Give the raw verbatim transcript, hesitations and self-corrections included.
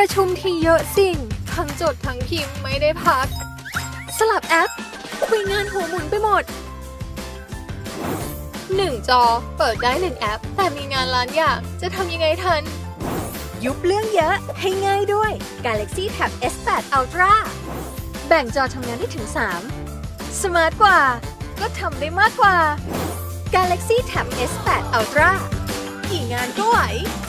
ประชุมที่เยอะสิ่งทั้งจดทั้งพิมพ์ไม่ได้พักสลับแอปคุยงานหัวหมุนไปหมดหนึ่งจอเปิดได้หนึ่งแอปแต่มีงานล้านอย่างจะทำยังไงทันยุบเรื่องเยอะให้ง่ายด้วย Galaxy Tab เอส แปด Ultra แบ่งจอทำงานได้ถึงสามสมาร์ทกว่าก็ทำได้มากกว่า Galaxy Tab เอส แปด Ultra กี่งานก็ไหว